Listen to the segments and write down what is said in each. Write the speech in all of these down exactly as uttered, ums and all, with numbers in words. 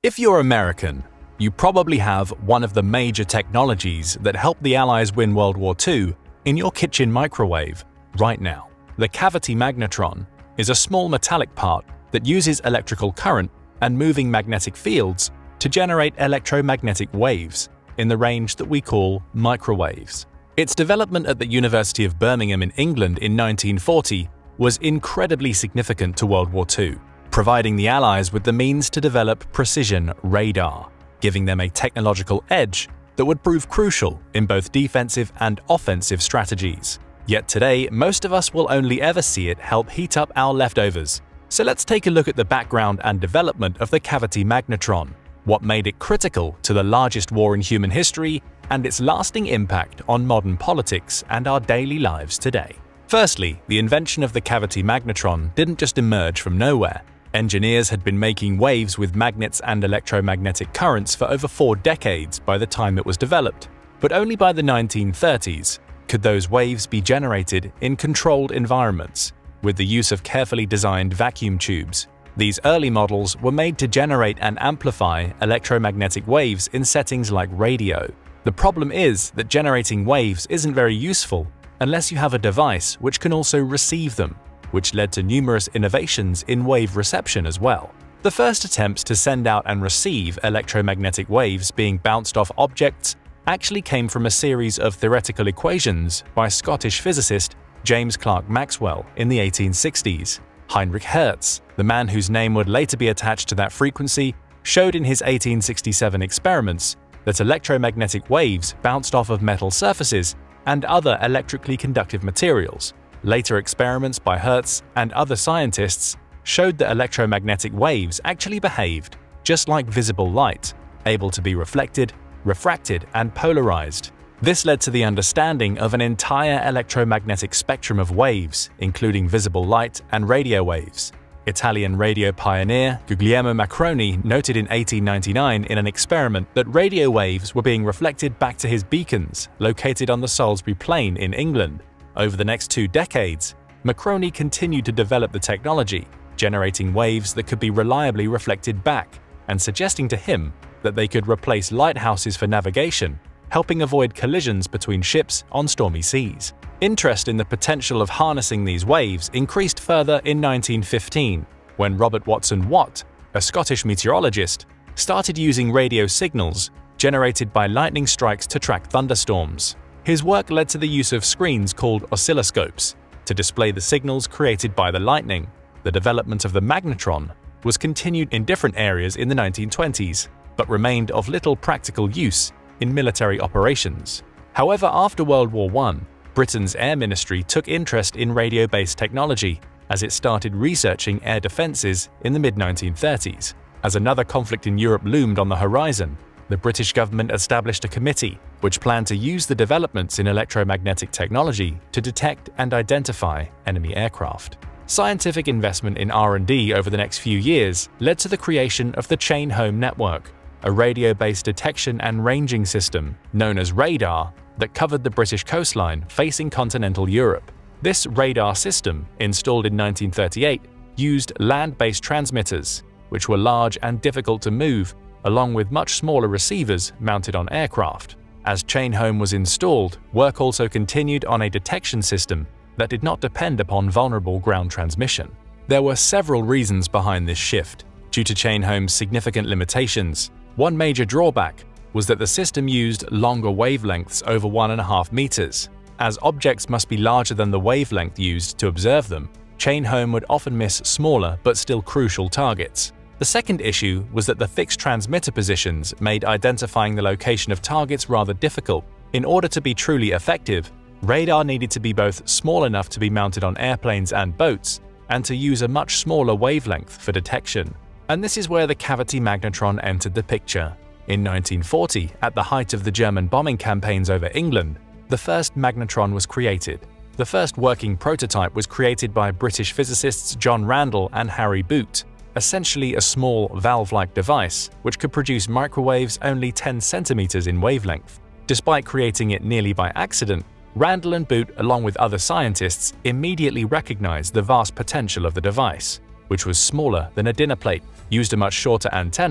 If you're American, you probably have one of the major technologies that helped the Allies win World War Two in your kitchen microwave right now. The cavity magnetron is a small metallic part that uses electrical current and moving magnetic fields to generate electromagnetic waves in the range that we call microwaves. Its development at the University of Birmingham in England in nineteen forty was incredibly significant to World War Two, providing the Allies with the means to develop precision radar, giving them a technological edge that would prove crucial in both defensive and offensive strategies. Yet today, most of us will only ever see it help heat up our leftovers. So let's take a look at the background and development of the cavity magnetron, what made it critical to the largest war in human history, and its lasting impact on modern politics and our daily lives today. Firstly, the invention of the cavity magnetron didn't just emerge from nowhere. Engineers had been making waves with magnets and electromagnetic currents for over four decades by the time it was developed, but only by the nineteen thirties could those waves be generated in controlled environments with the use of carefully designed vacuum tubes. These early models were made to generate and amplify electromagnetic waves in settings like radio. The problem is that generating waves isn't very useful unless you have a device which can also receive them, which led to numerous innovations in wave reception as well. The first attempts to send out and receive electromagnetic waves being bounced off objects actually came from a series of theoretical equations by Scottish physicist James Clerk Maxwell in the eighteen sixties. Heinrich Hertz, the man whose name would later be attached to that frequency, showed in his eighteen sixty-seven experiments that electromagnetic waves bounced off of metal surfaces and other electrically conductive materials. Later experiments by Hertz and other scientists showed that electromagnetic waves actually behaved just like visible light, able to be reflected, refracted, and polarized. This led to the understanding of an entire electromagnetic spectrum of waves, including visible light and radio waves. Italian radio pioneer Guglielmo Marconi noted in eighteen ninety-nine in an experiment that radio waves were being reflected back to his beacons located on the Salisbury Plain in England. Over the next two decades, Marconi continued to develop the technology, generating waves that could be reliably reflected back, and suggesting to him that they could replace lighthouses for navigation, helping avoid collisions between ships on stormy seas. Interest in the potential of harnessing these waves increased further in nineteen fifteen, when Robert Watson Watt, a Scottish meteorologist, started using radio signals generated by lightning strikes to track thunderstorms. His work led to the use of screens called oscilloscopes to display the signals created by the lightning. The development of the magnetron was continued in different areas in the nineteen twenties, but remained of little practical use in military operations. However, after World War One, Britain's Air Ministry took interest in radio-based technology as it started researching air defences in the mid nineteen thirties. As another conflict in Europe loomed on the horizon, the British government established a committee which planned to use the developments in electromagnetic technology to detect and identify enemy aircraft. Scientific investment in R and D over the next few years led to the creation of the Chain Home Network, a radio-based detection and ranging system known as radar that covered the British coastline facing continental Europe. This radar system, installed in nineteen thirty-eight, used land-based transmitters, which were large and difficult to move, along with much smaller receivers mounted on aircraft. As Chain Home was installed, work also continued on a detection system that did not depend upon vulnerable ground transmission. There were several reasons behind this shift. Due to Chain Home's significant limitations, one major drawback was that the system used longer wavelengths over one and a half meters. As objects must be larger than the wavelength used to observe them, Chain Home would often miss smaller but still crucial targets. The second issue was that the fixed transmitter positions made identifying the location of targets rather difficult. In order to be truly effective, radar needed to be both small enough to be mounted on airplanes and boats, and to use a much smaller wavelength for detection. And this is where the cavity magnetron entered the picture. In nineteen forty, at the height of the German bombing campaigns over England, the first magnetron was created. The first working prototype was created by British physicists John Randall and Harry Boot, essentially a small valve-like device which could produce microwaves only ten centimeters in wavelength. Despite creating it nearly by accident, Randall and Boot, along with other scientists, immediately recognized the vast potential of the device, which was smaller than a dinner plate, used a much shorter antenna,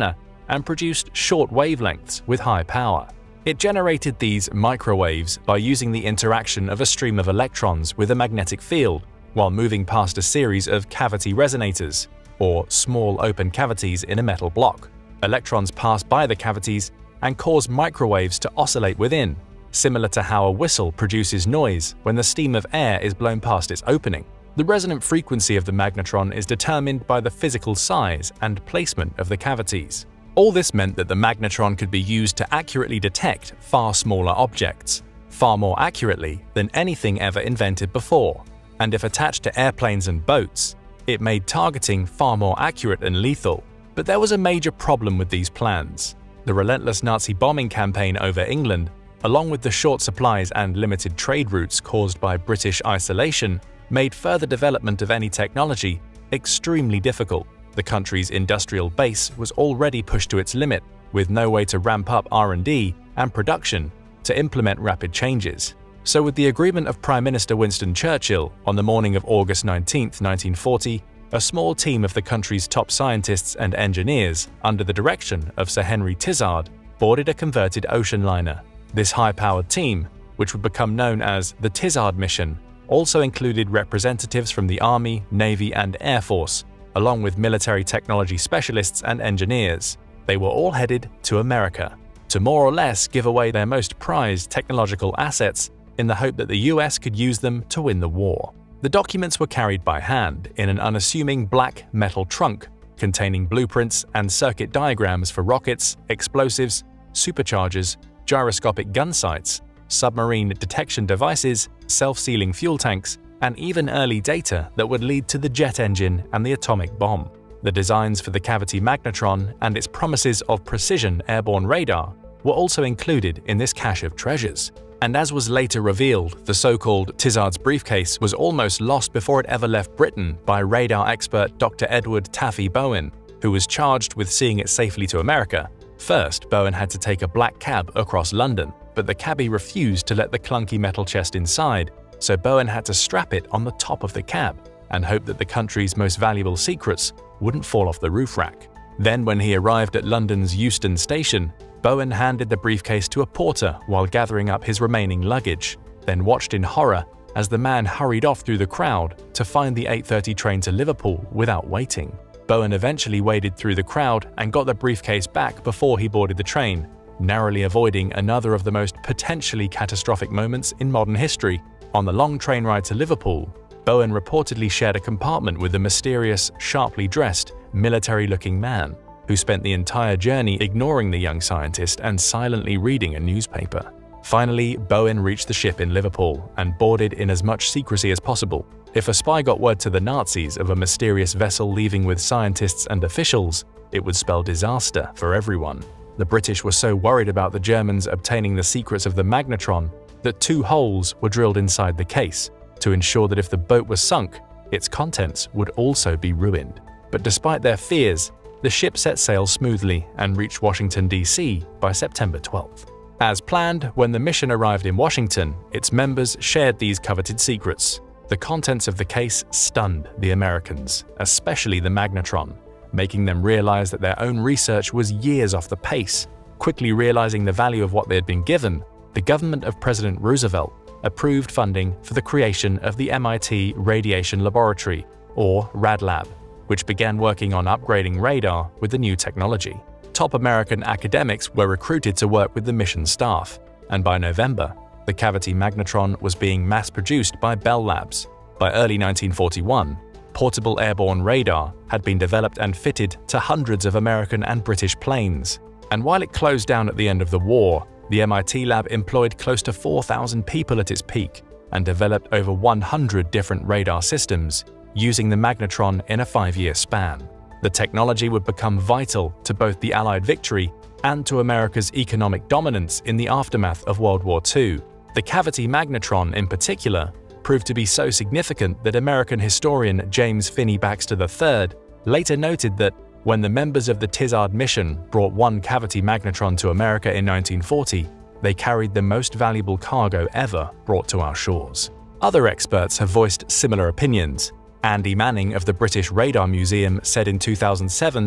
and produced short wavelengths with high power. It generated these microwaves by using the interaction of a stream of electrons with a magnetic field while moving past a series of cavity resonators, or small open cavities in a metal block. Electrons pass by the cavities and cause microwaves to oscillate within, similar to how a whistle produces noise when the steam of air is blown past its opening. The resonant frequency of the magnetron is determined by the physical size and placement of the cavities. All this meant that the magnetron could be used to accurately detect far smaller objects, far more accurately than anything ever invented before. And if attached to airplanes and boats, it made targeting far more accurate and lethal. But there was a major problem with these plans. The relentless Nazi bombing campaign over England, along with the short supplies and limited trade routes caused by British isolation, made further development of any technology extremely difficult. The country's industrial base was already pushed to its limit, with no way to ramp up R and D and production to implement rapid changes. So with the agreement of Prime Minister Winston Churchill on the morning of August nineteenth, nineteen forty, a small team of the country's top scientists and engineers, under the direction of Sir Henry Tizard, boarded a converted ocean liner. This high-powered team, which would become known as the Tizard Mission, also included representatives from the Army, Navy, and Air Force, along with military technology specialists and engineers. They were all headed to America, to more or less give away their most prized technological assets in the hope that the U S could use them to win the war. The documents were carried by hand in an unassuming black metal trunk containing blueprints and circuit diagrams for rockets, explosives, superchargers, gyroscopic gun sights, submarine detection devices, self-sealing fuel tanks, and even early data that would lead to the jet engine and the atomic bomb. The designs for the cavity magnetron and its promises of precision airborne radar were also included in this cache of treasures. And as was later revealed, the so-called Tizard's briefcase was almost lost before it ever left Britain by radar expert Doctor Edward Taffy Bowen, who was charged with seeing it safely to America. First, Bowen had to take a black cab across London, but the cabbie refused to let the clunky metal chest inside, so Bowen had to strap it on the top of the cab and hope that the country's most valuable secrets wouldn't fall off the roof rack. Then, when he arrived at London's Euston Station, Bowen handed the briefcase to a porter while gathering up his remaining luggage, then watched in horror as the man hurried off through the crowd to find the eight thirty train to Liverpool without waiting. Bowen eventually waded through the crowd and got the briefcase back before he boarded the train, narrowly avoiding another of the most potentially catastrophic moments in modern history. On the long train ride to Liverpool, Bowen reportedly shared a compartment with a mysterious, sharply dressed, military-looking man who spent the entire journey ignoring the young scientist and silently reading a newspaper. Finally, Bowen reached the ship in Liverpool and boarded in as much secrecy as possible. If a spy got word to the Nazis of a mysterious vessel leaving with scientists and officials, it would spell disaster for everyone. The British were so worried about the Germans obtaining the secrets of the magnetron that two holes were drilled inside the case to ensure that if the boat was sunk, its contents would also be ruined. But despite their fears, the ship set sail smoothly and reached Washington, D C by September twelfth. As planned, when the mission arrived in Washington, its members shared these coveted secrets. The contents of the case stunned the Americans, especially the magnetron, making them realize that their own research was years off the pace. Quickly realizing the value of what they had been given, the government of President Roosevelt approved funding for the creation of the M I T Radiation Laboratory, or RadLab, which began working on upgrading radar with the new technology. Top American academics were recruited to work with the mission staff, and by November, the cavity magnetron was being mass-produced by Bell Labs. By early nineteen forty-one, portable airborne radar had been developed and fitted to hundreds of American and British planes. And while it closed down at the end of the war, the M I T lab employed close to four thousand people at its peak and developed over one hundred different radar systems, using the magnetron in a five-year span. The technology would become vital to both the Allied victory and to America's economic dominance in the aftermath of World War Two. The cavity magnetron, in particular, proved to be so significant that American historian James Finney Baxter the third later noted that when the members of the Tizard mission brought one cavity magnetron to America in nineteen forty, they carried the most valuable cargo ever brought to our shores. Other experts have voiced similar opinions. Andy Manning of the British Radar Museum said in two thousand seven that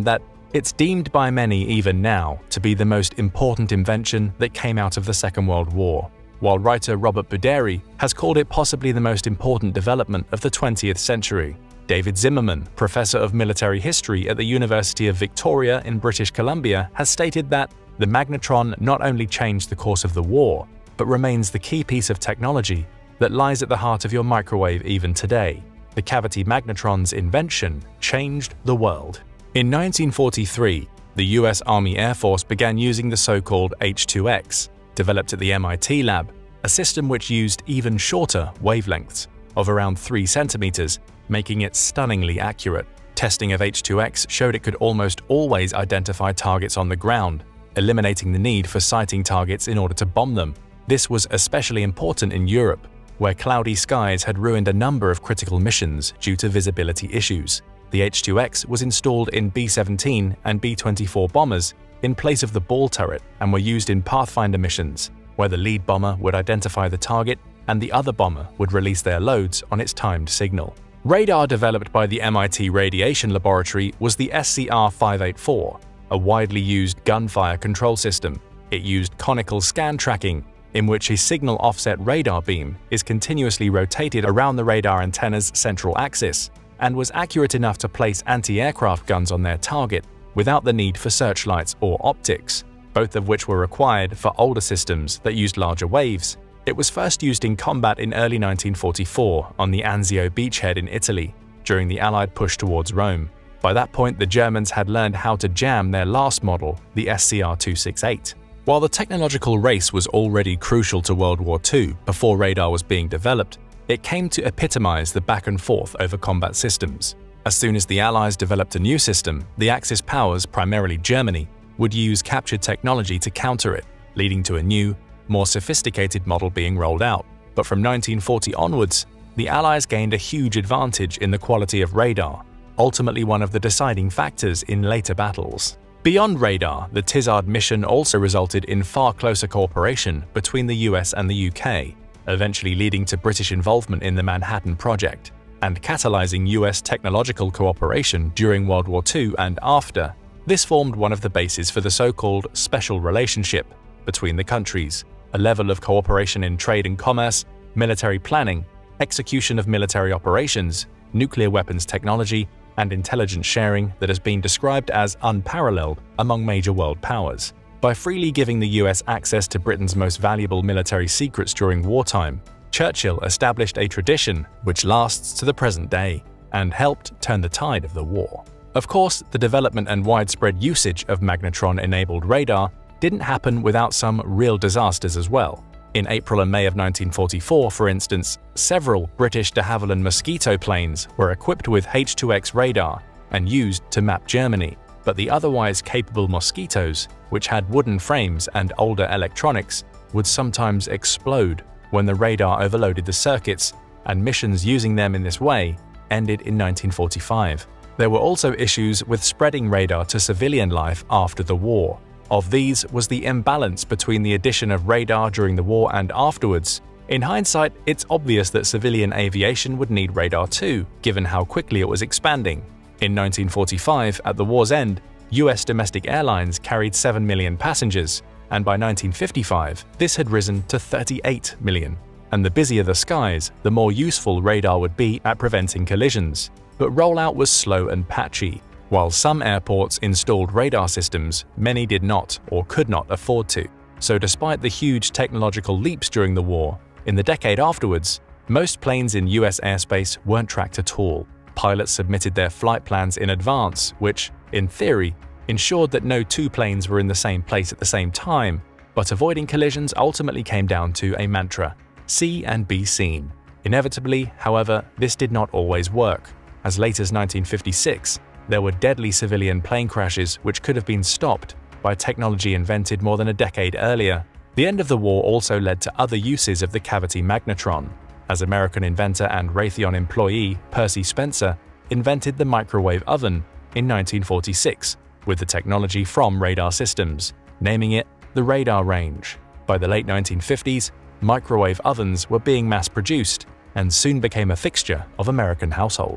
It's deemed by many even now to be the most important invention that came out of the Second World War, while writer Robert Buderi has called it possibly the most important development of the twentieth century. David Zimmerman, professor of military history at the University of Victoria in British Columbia, has stated that the magnetron not only changed the course of the war, but remains the key piece of technology that lies at the heart of your microwave even today. The cavity magnetron's invention changed the world. In nineteen forty-three, the U S Army Air Force began using the so-called H two X, developed at the M I T lab, a system which used even shorter wavelengths of around three centimeters, making it stunningly accurate. Testing of H two X showed it could almost always identify targets on the ground, eliminating the need for sighting targets in order to bomb them. This was especially important in Europe, where cloudy skies had ruined a number of critical missions due to visibility issues. The H two X was installed in B seventeen and B twenty-four bombers in place of the ball turret and were used in Pathfinder missions, where the lead bomber would identify the target and the other bomber would release their loads on its timed signal. Radar developed by the M I T Radiation Laboratory was the S C R five eighty-four, a widely used gunfire control system. It used conical scan tracking, in which a signal offset radar beam is continuously rotated around the radar antenna's central axis, and was accurate enough to place anti-aircraft guns on their target without the need for searchlights or optics, both of which were required for older systems that used larger waves. It was first used in combat in early nineteen forty-four on the Anzio beachhead in Italy, during the Allied push towards Rome. By that point, the Germans had learned how to jam their last model, the S C R two sixty-eight. While the technological race was already crucial to World War Two before radar was being developed, it came to epitomize the back and forth over combat systems. As soon as the Allies developed a new system, the Axis powers, primarily Germany, would use captured technology to counter it, leading to a new, more sophisticated model being rolled out. But from nineteen forty onwards, the Allies gained a huge advantage in the quality of radar, ultimately one of the deciding factors in later battles. Beyond radar, the Tizard mission also resulted in far closer cooperation between the U S and the U K, eventually leading to British involvement in the Manhattan Project, and catalyzing U S technological cooperation during World War Two and after. This formed one of the bases for the so-called special relationship between the countries, a level of cooperation in trade and commerce, military planning, execution of military operations, nuclear weapons technology, and intelligence sharing that has been described as unparalleled among major world powers. By freely giving the U S access to Britain's most valuable military secrets during wartime, Churchill established a tradition which lasts to the present day and helped turn the tide of the war. Of course, the development and widespread usage of magnetron-enabled radar didn't happen without some real disasters as well. In April and May of nineteen forty-four, for instance, several British de Havilland Mosquito planes were equipped with H two X radar and used to map Germany, but the otherwise capable Mosquitoes, which had wooden frames and older electronics, would sometimes explode when the radar overloaded the circuits, and missions using them in this way ended in nineteen forty-five. There were also issues with spreading radar to civilian life after the war. Of these was the imbalance between the addition of radar during the war and afterwards. In hindsight, it's obvious that civilian aviation would need radar too, given how quickly it was expanding. In nineteen forty-five, at the war's end, U S domestic airlines carried seven million passengers, and by nineteen fifty-five, this had risen to thirty-eight million. And the busier the skies, the more useful radar would be at preventing collisions. But rollout was slow and patchy. While some airports installed radar systems, many did not or could not afford to. So despite the huge technological leaps during the war, in the decade afterwards, most planes in U S airspace weren't tracked at all. Pilots submitted their flight plans in advance, which, in theory, ensured that no two planes were in the same place at the same time, but avoiding collisions ultimately came down to a mantra: see and be seen. Inevitably, however, this did not always work. As late as nineteen fifty-six, there were deadly civilian plane crashes which could have been stopped by technology invented more than a decade earlier. The end of the war also led to other uses of the cavity magnetron, as American inventor and Raytheon employee Percy Spencer invented the microwave oven in nineteen forty-six with the technology from radar systems, naming it the radar range. By the late nineteen fifties, microwave ovens were being mass-produced and soon became a fixture of American households.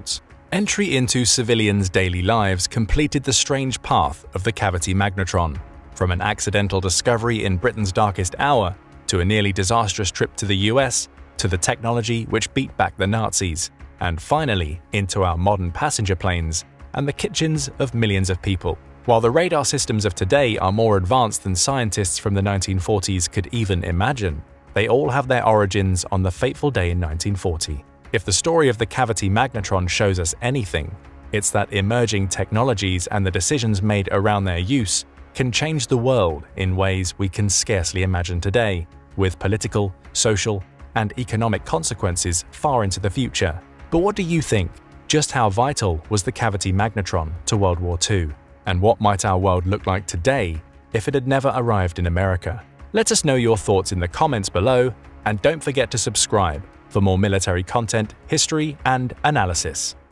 Entry into civilians' daily lives completed the strange path of the cavity magnetron, from an accidental discovery in Britain's darkest hour to a nearly disastrous trip to the U S to the technology which beat back the Nazis, and finally into our modern passenger planes and the kitchens of millions of people. While the radar systems of today are more advanced than scientists from the nineteen forties could even imagine, they all have their origins on the fateful day in nineteen forty. If the story of the cavity magnetron shows us anything, it's that emerging technologies and the decisions made around their use can change the world in ways we can scarcely imagine today, with political, social, and economic consequences far into the future. But what do you think? Just how vital was the cavity magnetron to World War Two? And what might our world look like today if it had never arrived in America? Let us know your thoughts in the comments below, and don't forget to subscribe for more military content, history, and analysis.